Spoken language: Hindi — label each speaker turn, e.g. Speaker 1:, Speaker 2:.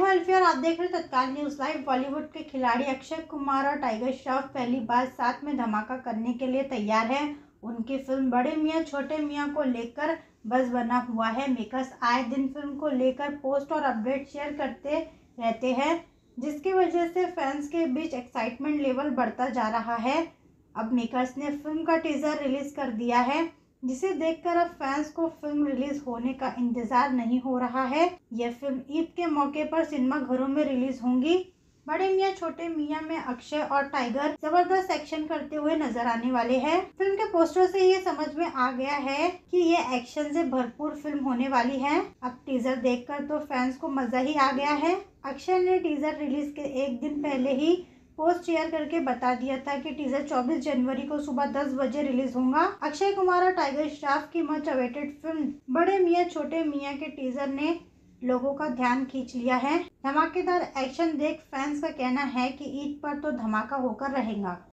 Speaker 1: हूं अल्फिया और आप देख रहे हैं तत्काल न्यूज लाइव। बॉलीवुड के खिलाड़ी अक्षय कुमार और टाइगर श्रॉफ पहली बार साथ में धमाका करने के लिए तैयार हैं। उनकी फिल्म बड़े मियां छोटे मियां को लेकर बज़ बना हुआ है। मेकर्स आए दिन फिल्म को लेकर पोस्ट और अपडेट शेयर करते रहते हैं, जिसकी वजह से फैंस के बीच एक्साइटमेंट लेवल बढ़ता जा रहा है। अब मेकर्स ने फिल्म का टीजर रिलीज कर दिया है, जिसे देखकर अब फैंस को फिल्म रिलीज होने का इंतजार नहीं हो रहा है। यह फिल्म ईद के मौके पर सिनेमा घरों में रिलीज होंगी। बड़े मियां छोटे मियां में अक्षय और टाइगर जबरदस्त एक्शन करते हुए नजर आने वाले हैं। फिल्म के पोस्टर से ये समझ में आ गया है कि ये एक्शन से भरपूर फिल्म होने वाली है। अब टीजर देखकर तो फैंस को मजा ही आ गया है। अक्षय ने टीजर रिलीज के एक दिन पहले ही पोस्ट शेयर करके बता दिया था कि टीजर 24 जनवरी को सुबह 10 बजे रिलीज होगा। अक्षय कुमार और टाइगर श्रॉफ की मच अवेटेड फिल्म बड़े मियां छोटे मियां के टीजर ने लोगों का ध्यान खींच लिया है। धमाकेदार एक्शन देख फैंस का कहना है कि ईद पर तो धमाका होकर रहेगा।